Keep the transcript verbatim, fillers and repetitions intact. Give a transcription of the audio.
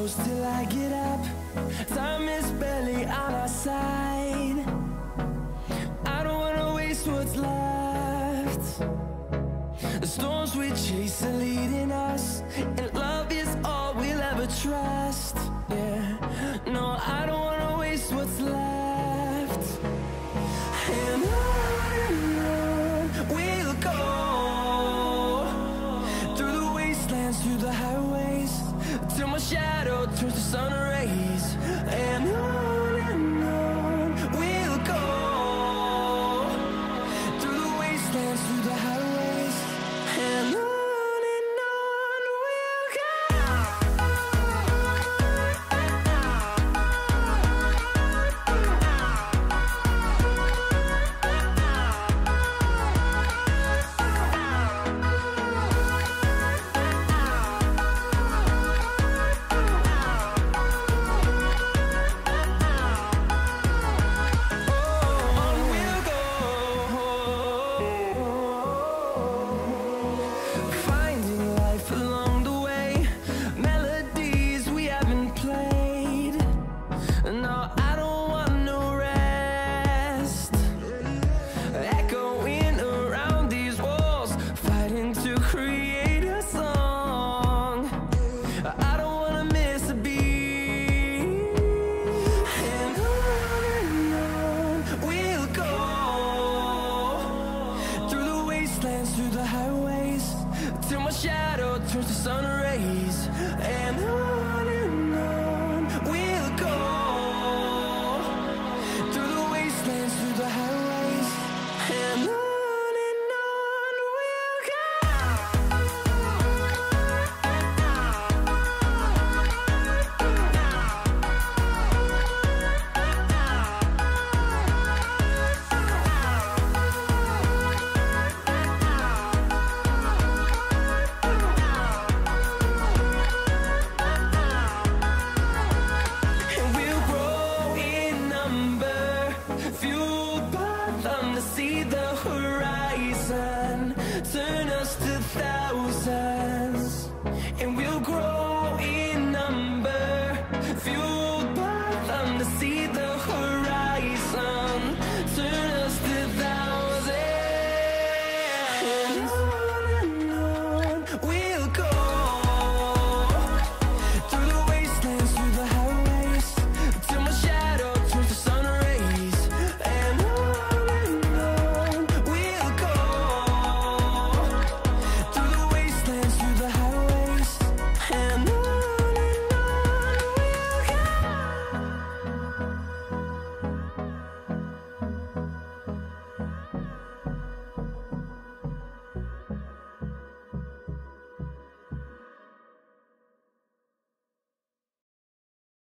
close till I get up. Time is barely on our side. I don't wanna waste what's left. The storms we chase are leading us, and love is all we'll ever trust. Yeah, no, I don't wanna waste what's left. And on and on we'll go, through the wastelands, through the highways, till my shadow turns to sun rays. And on and on we'll go, through the wastelands, through the highways, and on. No, I